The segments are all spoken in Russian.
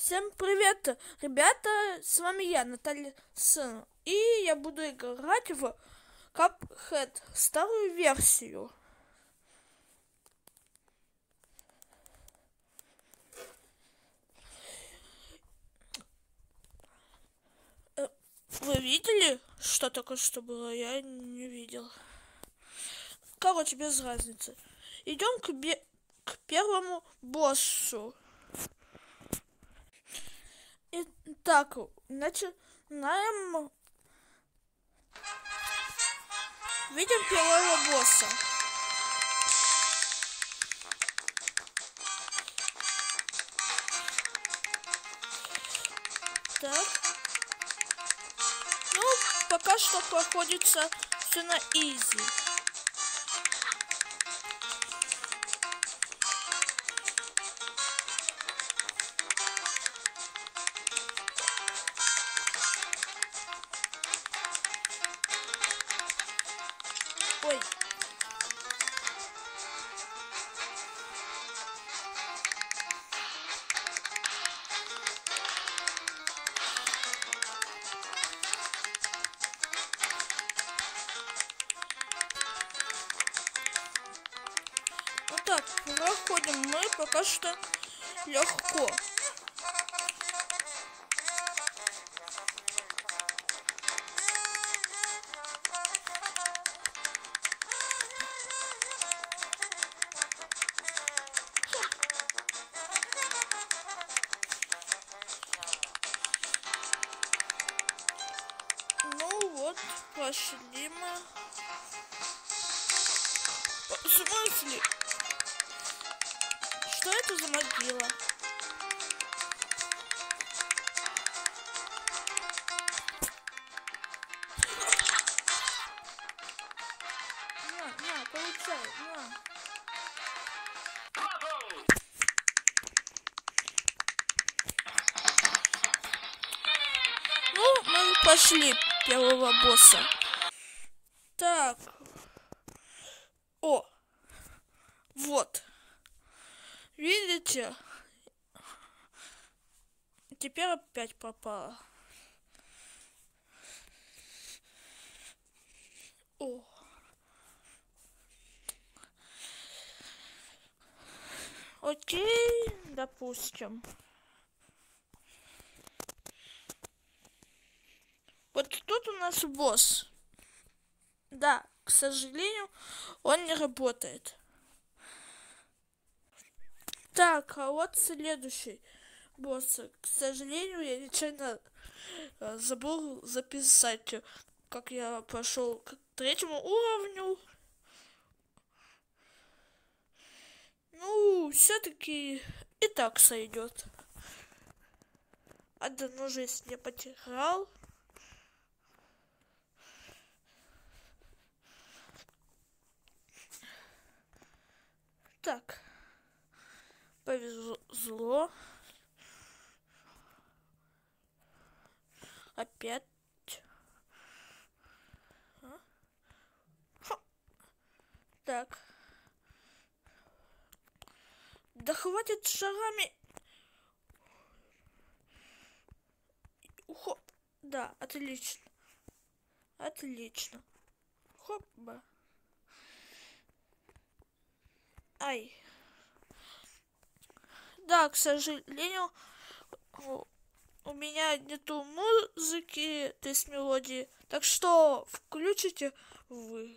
Всем привет, ребята, с вами я, Наталья Сын, и я буду играть в Cuphead, старую версию. Вы видели, что только что было? Я не видел. Короче, без разницы. Идем к первому боссу. Итак, начинаем. Видим первого босса. Так. Ну, пока что проходится все на изи. Ой. Вот так, проходим мы пока что легко. Ну вот, пошли мы. В смысле? Что это за могила? На, получай, на. Ну, мы пошли первого босса. Так. О, вот. Видите? Теперь опять попало. О. Окей, допустим. Вот тут у нас босс. Да, к сожалению, он не работает. Так, а вот следующий босс. К сожалению, я нечаянно забыл записать, как я пошел к третьему уровню. Ну, все-таки и так сойдет. Одну жизнь я потерял. Так, повезло. Опять. Так. Да хватит шагами. Хоп. Да, отлично. Отлично. Хоп-ба. Ай. Да, к сожалению, у меня нету музыки, то есть мелодии. Так что включите вы.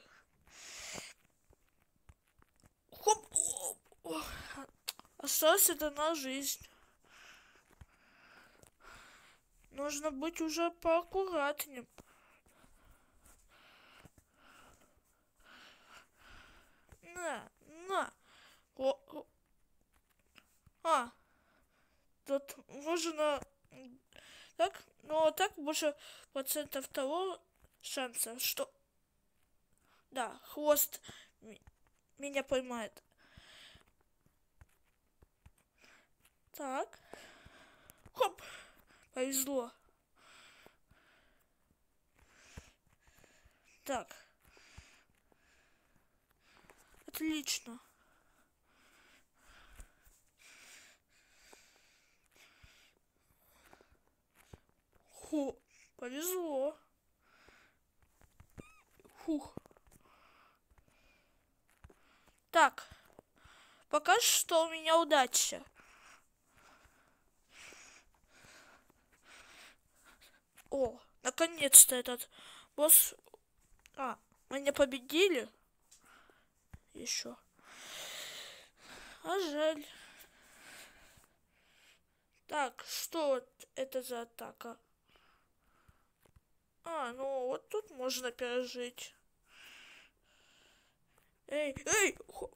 Хоп. Осталась одна жизнь. Нужно быть уже поаккуратнее. На. Тут можно так, но так больше процентов того шанса, что да, хвост меня поймает. Так. Хоп. Повезло. Так. Отлично. О, повезло. Фух. Так, пока что у меня удача. О, наконец-то этот босс... А, мы не победили? Еще. А жаль. Так, что это за атака? А, ну вот тут можно пережить. Эй, эй! Хоп.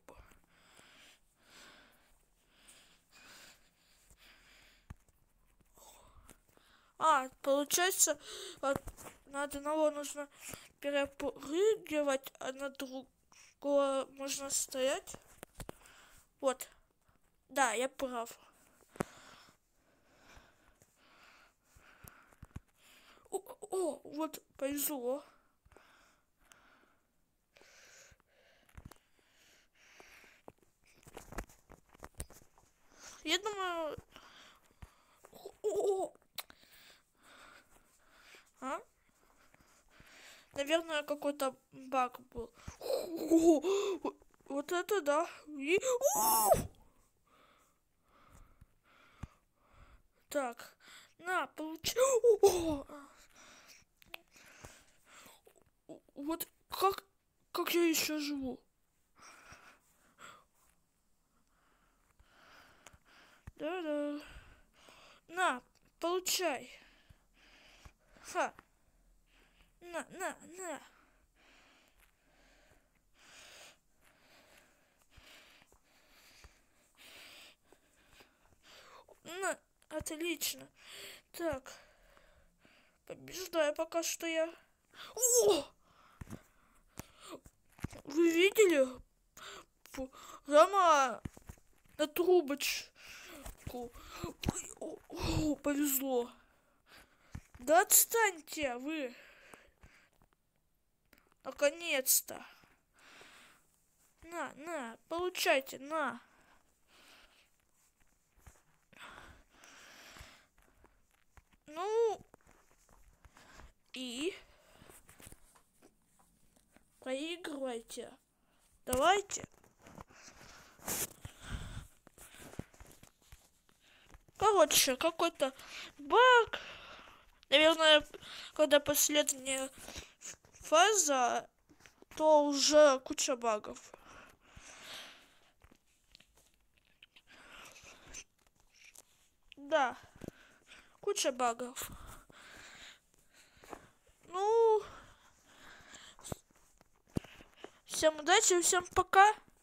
А, получается, на одного нужно перепрыгивать, а на другого можно стоять. Вот. Да, я прав. О, вот повезло. Я думаю... О! А? Наверное, какой-то баг был. Вот это да. Так, на, получи. Вот как я еще живу? Да-да. На, получай. Ха. На. На, отлично. Так. Побеждаю пока что я. О! Вы видели? Прямо на трубочку. О, повезло. Да отстаньте вы. Наконец-то. На, получайте, на. Ну, и проигрывайте. Давайте. Короче, какой-то баг. Наверное, когда последняя фаза, то уже куча багов. Да, куча багов. Ну, всем удачи, всем пока.